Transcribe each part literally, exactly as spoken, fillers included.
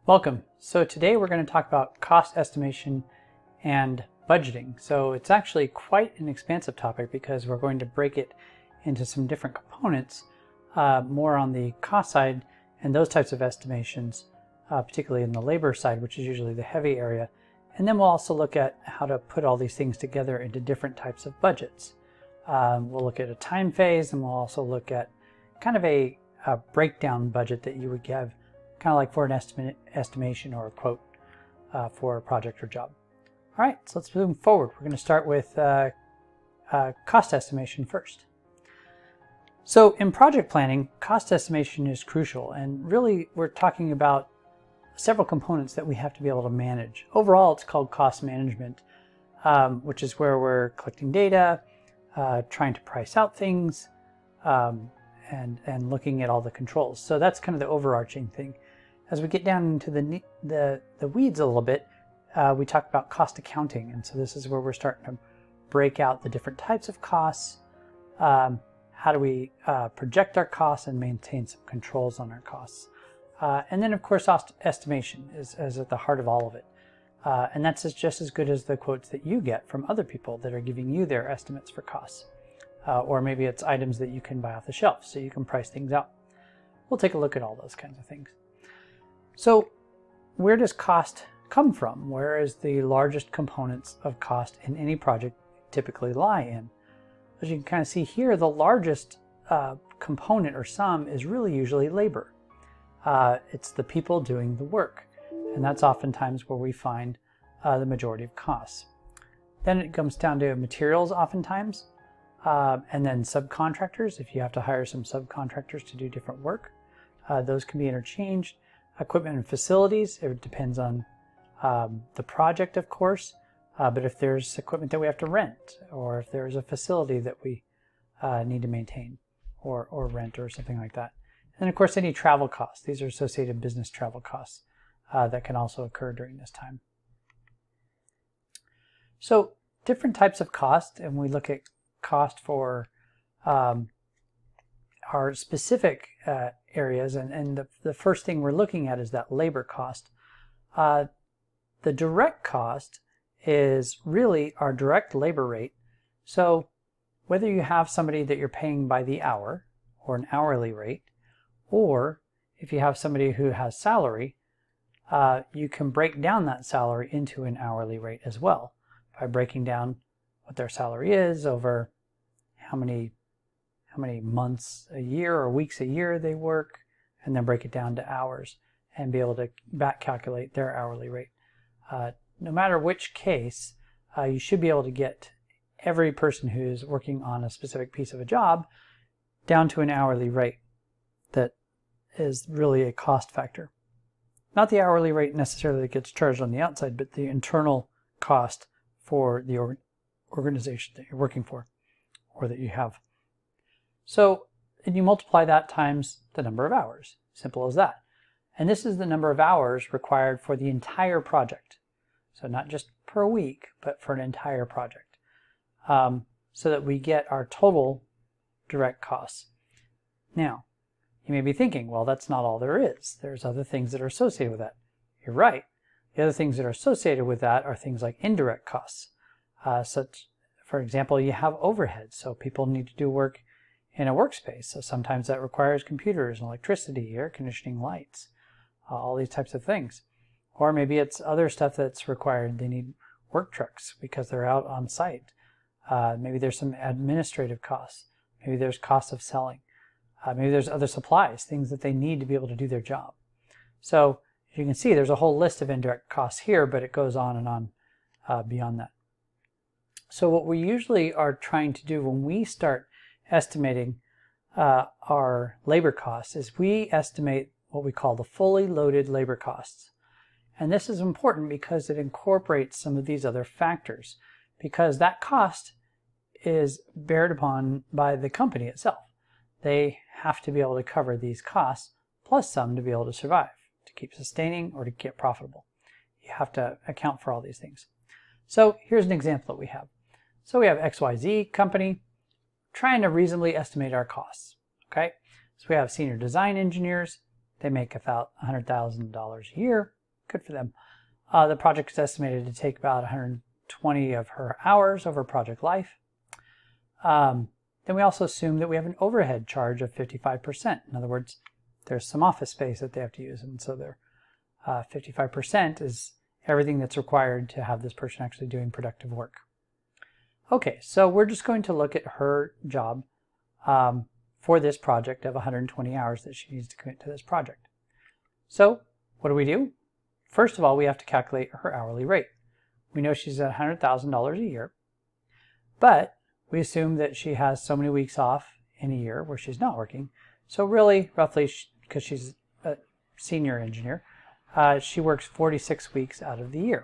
Welcome. So today we're going to talk about cost estimation and budgeting. So it's actually quite an expansive topic because we're going to break it into some different components, uh, more on the cost side and those types of estimations, uh, particularly in the labor side, which is usually the heavy area. And then we'll also look at how to put all these things together into different types of budgets. Um, we'll look at a time phase, and we'll also look at kind of a, a breakdown budget that you would give, kind of like for an estimate, estimation or a quote uh, for a project or job. All right, so let's move forward. We're going to start with uh, uh, cost estimation first. So in project planning, cost estimation is crucial, and really we're talking about several components that we have to be able to manage. Overall, it's called cost management, um, which is where we're collecting data, uh, trying to price out things, um, and, and looking at all the controls. So that's kind of the overarching thing. As we get down into the, the, the weeds a little bit, uh, we talk about cost accounting. And so this is where we're starting to break out the different types of costs. Um, how do we uh, project our costs and maintain some controls on our costs? Uh, and then, of course, estimation is, is at the heart of all of it. Uh, and that's just as good as the quotes that you get from other people that are giving you their estimates for costs. Uh, or maybe it's items that you can buy off the shelf, so you can price things out. We'll take a look at all those kinds of things. So where does cost come from? Where is the largest components of cost in any project typically lie in? As you can kind of see here, the largest uh, component or sum is really usually labor. Uh, it's the people doing the work, and that's oftentimes where we find uh, the majority of costs. Then it comes down to materials oftentimes, uh, and then subcontractors. If you have to hire some subcontractors to do different work, uh, those can be interchanged. Equipment and facilities, it depends on um, the project, of course, uh, but if there's equipment that we have to rent, or if there's a facility that we uh, need to maintain or, or rent or something like that. And of course, any travel costs. These are associated business travel costs uh, that can also occur during this time. So different types of cost, and we look at cost for um, our specific uh, areas, and, and the, the first thing we're looking at is that labor cost. Uh, the direct cost is really our direct labor rate. So whether you have somebody that you're paying by the hour or an hourly rate, or if you have somebody who has salary, uh, you can break down that salary into an hourly rate as well by breaking down what their salary is over how many how many months a year or weeks a year they work, and then break it down to hours and be able to back calculate their hourly rate. Uh, no matter which case, uh, you should be able to get every person who's working on a specific piece of a job down to an hourly rate that is really a cost factor. Not the hourly rate necessarily that gets charged on the outside, but the internal cost for the or organization that you're working for or that you have. So, and you multiply that times the number of hours. Simple as that. And this is the number of hours required for the entire project. So not just per week, but for an entire project. Um, so that we get our total direct costs. Now, you may be thinking, well, that's not all there is. There's other things that are associated with that. You're right. The other things that are associated with that are things like indirect costs. Uh, such, for example, you have overhead. So people need to do work in a workspace. So sometimes that requires computers and electricity, air conditioning, lights, uh, all these types of things. Or maybe it's other stuff that's required. They need work trucks because they're out on site. Uh, maybe there's some administrative costs. Maybe there's costs of selling. Uh, maybe there's other supplies, things that they need to be able to do their job. So as you can see, there's a whole list of indirect costs here, but it goes on and on uh, beyond that. So what we usually are trying to do when we start estimating uh, our labor costs is we estimate what we call the fully loaded labor costs. And this is important because it incorporates some of these other factors, because that cost is bared upon by the company itself. They have to be able to cover these costs plus some to be able to survive, to keep sustaining or to get profitable. You have to account for all these things. So here's an example that we have. So we have X Y Z company trying to reasonably estimate our costs. Okay, so we have senior design engineers. They make about one hundred thousand dollars a year. good for them. Uh, the project is estimated to take about one hundred twenty of her hours over project life. Um, then we also assume that we have an overhead charge of fifty-five percent. In other words, there's some office space that they have to use, and so their uh, fifty-five percent is everything that's required to have this person actually doing productive work. Okay, so we're just going to look at her job um, for this project of one hundred twenty hours that she needs to commit to this project. So what do we do? First of all, we have to calculate her hourly rate. We know she's at one hundred thousand dollars a year, but we assume that she has so many weeks off in a year where she's not working. So really, roughly, because she's a senior engineer, uh, she works forty-six weeks out of the year.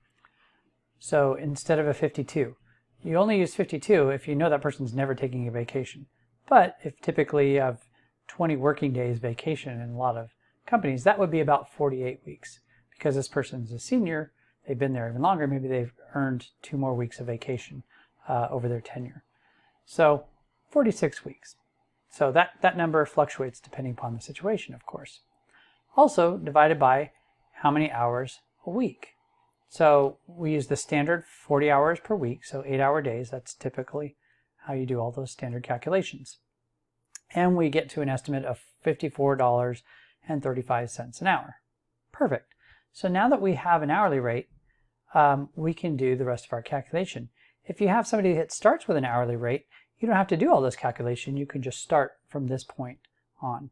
So instead of a fifty-two, you only use fifty-two if you know that person's never taking a vacation. But if typically you have twenty working days vacation in a lot of companies, that would be about forty-eight weeks. Because this person's a senior, they've been there even longer, maybe they've earned two more weeks of vacation uh, over their tenure. So forty-six weeks. So that, that number fluctuates depending upon the situation, of course. Also divided by how many hours a week. So we use the standard forty hours per week, so eight hour days. That's typically how you do all those standard calculations. And we get to an estimate of fifty-four dollars and thirty-five cents an hour. Perfect. So now that we have an hourly rate, um, we can do the rest of our calculation. If you have somebody that starts with an hourly rate, you don't have to do all this calculation. You can just start from this point on.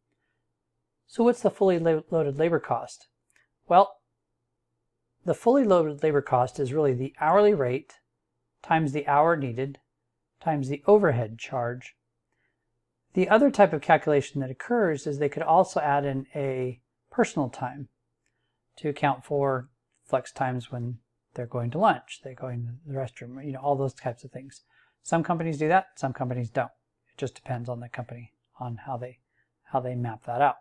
So what's the fully loaded labor cost? Well, the fully loaded labor cost is really the hourly rate times the hour needed times the overhead charge. The other type of calculation that occurs is they could also add in a personal time to account for flex times when they're going to lunch, they're going to the restroom, you know, all those types of things. Some companies do that, some companies don't. It just depends on the company, on how they, how they map that out.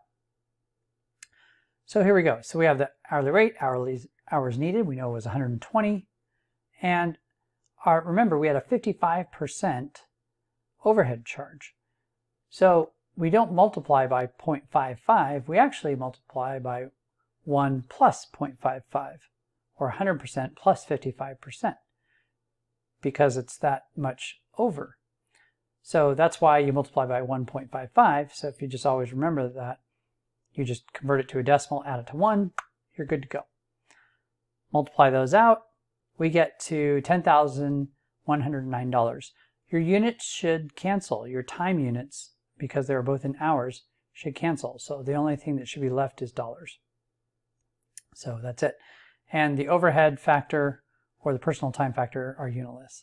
So here we go. So we have the hourly rate, hourly hours needed. We know it was one hundred twenty. And our, remember, we had a fifty-five percent overhead charge. So we don't multiply by zero point five five, we actually multiply by one plus zero point five five, or one hundred percent plus fifty-five percent, because it's that much over. So that's why you multiply by one point five five. So if you just always remember that, you just convert it to a decimal, add it to one, you're good to go. Multiply those out, we get to ten thousand one hundred nine dollars. Your units should cancel. Your time units, because they were both in hours, should cancel. So the only thing that should be left is dollars. So that's it. And the overhead factor or the personal time factor are unitless.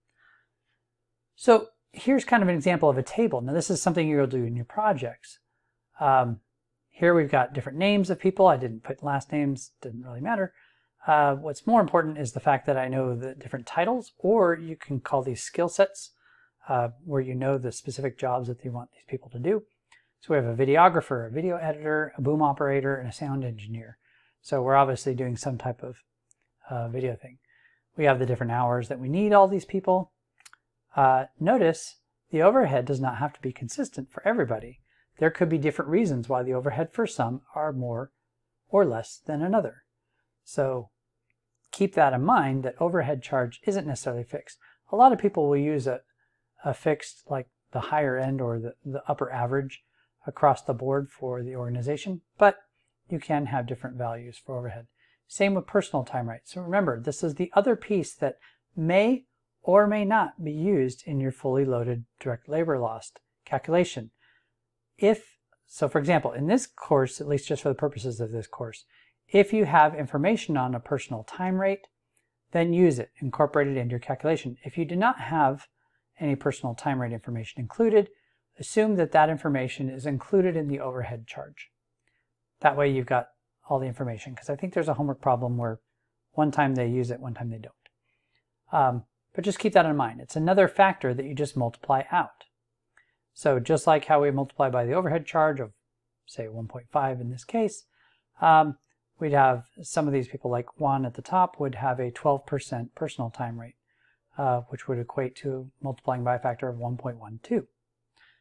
So here's kind of an example of a table. Now this is something you'll do in your projects. Um, here we've got different names of people. I didn't put last names, didn't really matter. Uh, what's more important is the fact that I know the different titles, or you can call these skill sets, uh, where you know the specific jobs that you want these people to do. So we have a videographer, a video editor, a boom operator, and a sound engineer. So we're obviously doing some type of uh, video thing. We have the different hours that we need all these people. Uh, notice the overhead does not have to be consistent for everybody. There could be different reasons why the overhead for some are more or less than another. So keep that in mind, that overhead charge isn't necessarily fixed. A lot of people will use a, a fixed, like the higher end or the, the upper average across the board for the organization, but you can have different values for overhead. Same with personal time rights. So remember, this is the other piece that may or may not be used in your fully loaded direct labor loss calculation. If, so for example, in this course, at least just for the purposes of this course, if you have information on a personal time rate, then use it, incorporate it into your calculation. If you do not have any personal time rate information included, assume that that information is included in the overhead charge. That way you've got all the information, because I think there's a homework problem where one time they use it, one time they don't. Um, but just keep that in mind. It's another factor that you just multiply out. So just like how we multiply by the overhead charge of, say, one point five in this case, um, we'd have some of these people, like Juan at the top, would have a twelve percent personal time rate, uh, which would equate to multiplying by a factor of one point one two.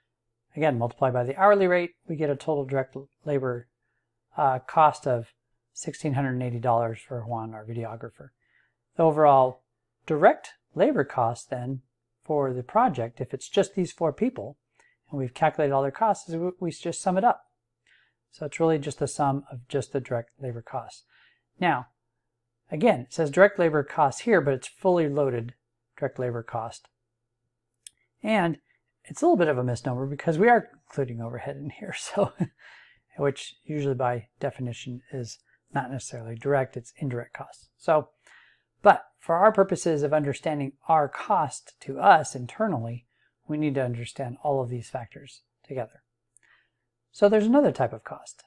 Again, multiply by the hourly rate, we get a total direct labor uh, cost of one thousand six hundred eighty dollars for Juan, our videographer. The overall direct labor cost then for the project, if it's just these four people, and we've calculated all their costs, is we just sum it up. So it's really just the sum of just the direct labor costs. Now, again, it says direct labor cost here, but it's fully loaded direct labor cost. And it's a little bit of a misnomer because we are including overhead in here, so which usually by definition is not necessarily direct, it's indirect costs. So, but for our purposes of understanding our cost to us internally, we need to understand all of these factors together. So there's another type of cost.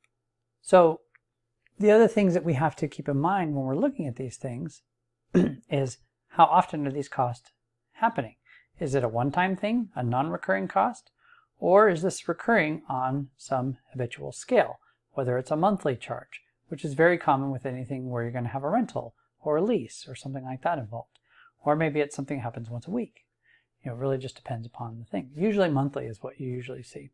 So the other things that we have to keep in mind when we're looking at these things is how often are these costs happening? Is it a one-time thing, a non-recurring cost, or is this recurring on some habitual scale, whether it's a monthly charge, which is very common with anything where you're going to have a rental or a lease or something like that involved, or maybe it's something that happens once a week. You know, it really just depends upon the thing. Usually monthly is what you usually see.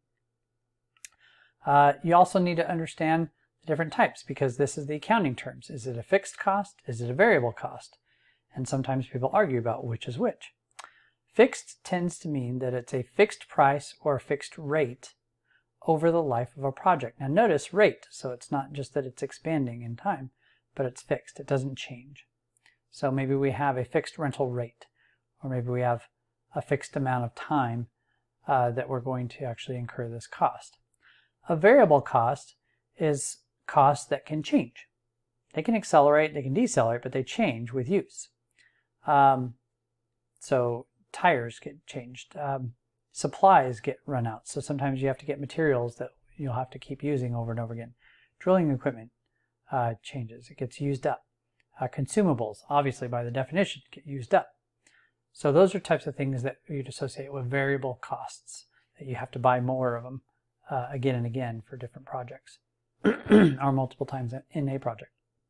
Uh, you also need to understand the different types because this is the accounting terms. Is it a fixed cost? Is it a variable cost? And sometimes people argue about which is which. Fixed tends to mean that it's a fixed price or a fixed rate over the life of a project. Now notice rate, so it's not just that it's expanding in time, but it's fixed. It doesn't change. So maybe we have a fixed rental rate, or maybe we have a fixed amount of time uh, that we're going to actually incur this cost. A variable cost is costs that can change. They can accelerate, they can decelerate, but they change with use. Um, so tires get changed, um, supplies get run out, so sometimes you have to get materials that you'll have to keep using over and over again. Drilling equipment uh, changes, it gets used up. Uh, consumables, obviously by the definition, get used up. So those are types of things that you'd associate with variable costs, that you have to buy more of them uh, again and again for different projects, or multiple times in a project.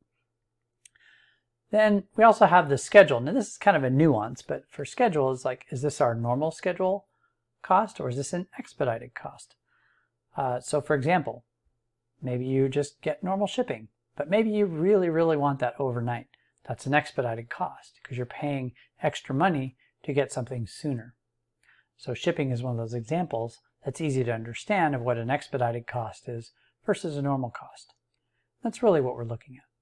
Then we also have the schedule. Now this is kind of a nuance, but for schedule is like, is this our normal schedule cost or is this an expedited cost? Uh, so for example, maybe you just get normal shipping, but maybe you really, really want that overnight. That's an expedited cost because you're paying extra money to get something sooner. So shipping is one of those examples that's easy to understand of what an expedited cost is versus a normal cost. That's really what we're looking at.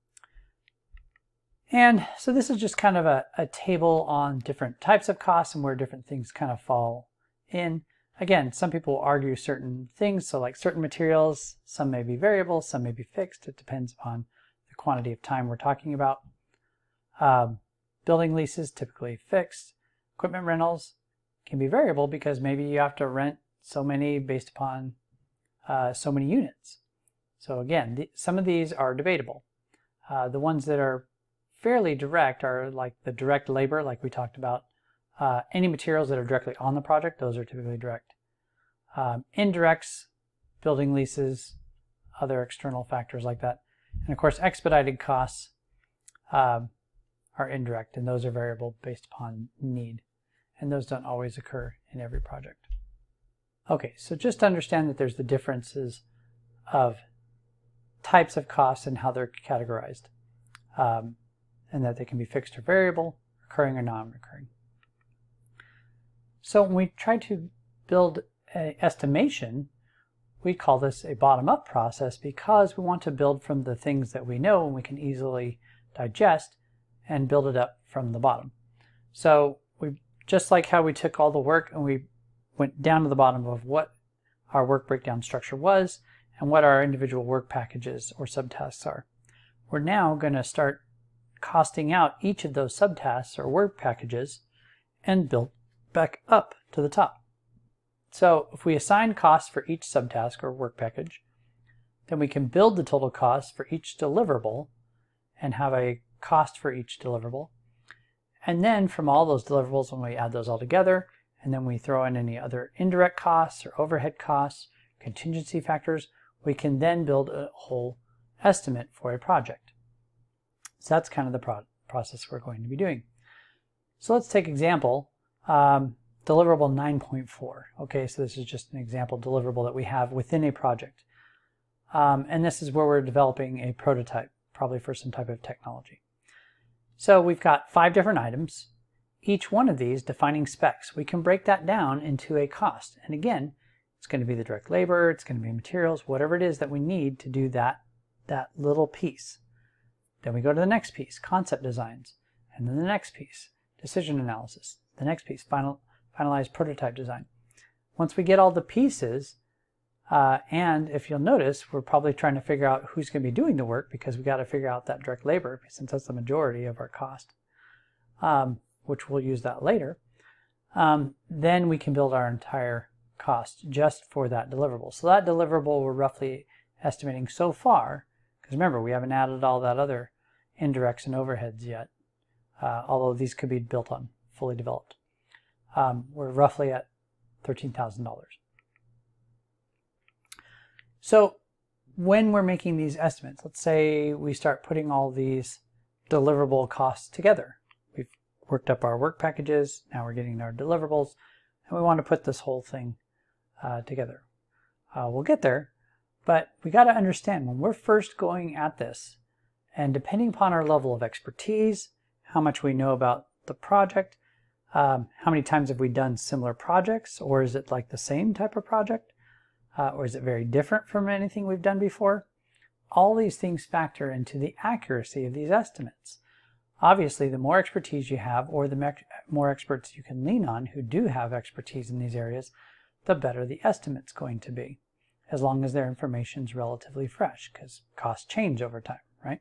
And so this is just kind of a, a table on different types of costs and where different things kind of fall in. Again, some people will argue certain things, so like certain materials, some may be variable, some may be fixed. It depends upon the quantity of time we're talking about. Um, building leases, typically fixed. Equipment rentals can be variable because maybe you have to rent so many based upon uh, so many units. So again, the, some of these are debatable. Uh, the ones that are fairly direct are like the direct labor, like we talked about. Uh, any materials that are directly on the project, those are typically direct. Um, indirects, building leases, other external factors like that. And of course, expedited costs um, are indirect, and those are variable based upon need. And those don't always occur in every project. Okay, so just understand that there's the differences of types of costs and how they're categorized. Um, and that they can be fixed or variable, recurring or non-recurring. So when we try to build an estimation, we call this a bottom-up process because we want to build from the things that we know and we can easily digest and build it up from the bottom. So we just like how we took all the work and we went down to the bottom of what our work breakdown structure was and what our individual work packages or subtasks are. We're now going to start costing out each of those subtasks or work packages and build back up to the top. So if we assign costs for each subtask or work package, then we can build the total cost for each deliverable and have a cost for each deliverable. And then from all those deliverables, when we add those all together, and then we throw in any other indirect costs or overhead costs, contingency factors, we can then build a whole estimate for a project. So that's kind of the pro process we're going to be doing. So let's take example, um, deliverable nine point four. Okay, so this is just an example deliverable that we have within a project. Um, and this is where we're developing a prototype, probably for some type of technology. So we've got five different items, each one of these defining specs. We can break that down into a cost. And again, it's going to be the direct labor, it's going to be materials, whatever it is that we need to do that, that little piece. Then we go to the next piece, concept designs, and then the next piece, decision analysis, the next piece, final, finalized prototype design. Once we get all the pieces, uh, and if you'll notice, we're probably trying to figure out who's going to be doing the work because we got to figure out that direct labor since that's the majority of our cost, um, which we'll use that later. Um, then we can build our entire cost just for that deliverable. So that deliverable we're roughly estimating so far, because remember we haven't added all that other indirects and overheads yet, uh, although these could be built on fully developed. Um, we're roughly at thirteen thousand dollars. So when we're making these estimates, let's say we start putting all these deliverable costs together. We've worked up our work packages, now we're getting our deliverables, and we want to put this whole thing uh, together. Uh, we'll get there, but we got to understand when we're first going at this, and depending upon our level of expertise, how much we know about the project, um, how many times have we done similar projects, or is it like the same type of project? Uh, or is it very different from anything we've done before? All these things factor into the accuracy of these estimates. Obviously, the more expertise you have, or the more experts you can lean on who do have expertise in these areas, the better the estimate's going to be, as long as their information's relatively fresh, because costs change over time, right?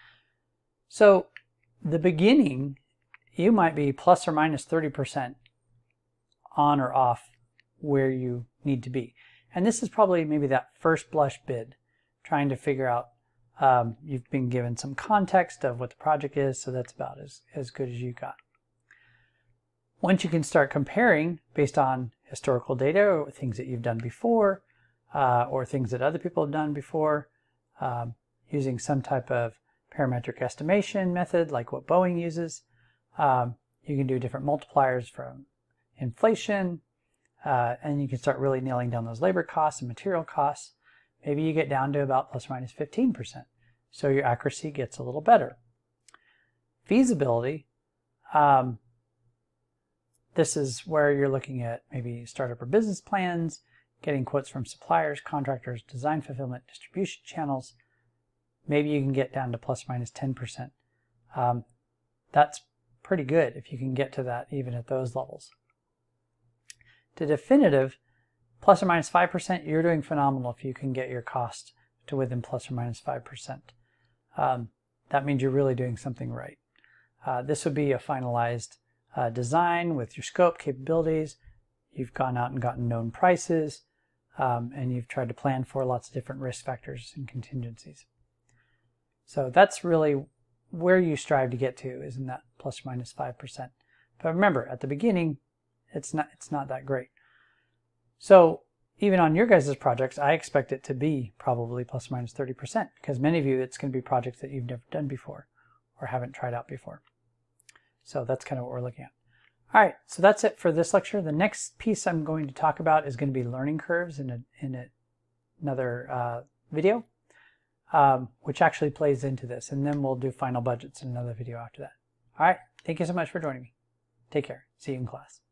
So the beginning, you might be plus or minus thirty percent on or off where you need to be. And this is probably maybe that first blush bid, trying to figure out, um, you've been given some context of what the project is, so that's about as, as good as you got. Once you can start comparing based on historical data or things that you've done before, uh, or things that other people have done before, um, using some type of parametric estimation method like what Boeing uses, um, you can do different multipliers from inflation, Uh, and you can start really nailing down those labor costs and material costs. Maybe you get down to about plus or minus fifteen percent. So your accuracy gets a little better. Feasibility, um, this is where you're looking at maybe startup or business plans, getting quotes from suppliers, contractors, design fulfillment, distribution channels. Maybe you can get down to plus or minus ten percent. Um, that's pretty good if you can get to that even at those levels. To definitive, plus or minus five percent, you're doing phenomenal if you can get your cost to within plus or minus five percent. Um, that means you're really doing something right. Uh, this would be a finalized uh, design with your scope, capabilities. You've gone out and gotten known prices, um, and you've tried to plan for lots of different risk factors and contingencies. So that's really where you strive to get to, is in that plus or minus five percent. But remember, at the beginning, It's not, it's not that great. So even on your guys' projects, I expect it to be probably plus or minus thirty percent, because many of you, it's going to be projects that you've never done before or haven't tried out before. So that's kind of what we're looking at. All right, so that's it for this lecture. The next piece I'm going to talk about is going to be learning curves in, a, in a, another uh, video, um, which actually plays into this. And then we'll do final budgets in another video after that. All right, thank you so much for joining me. Take care. See you in class.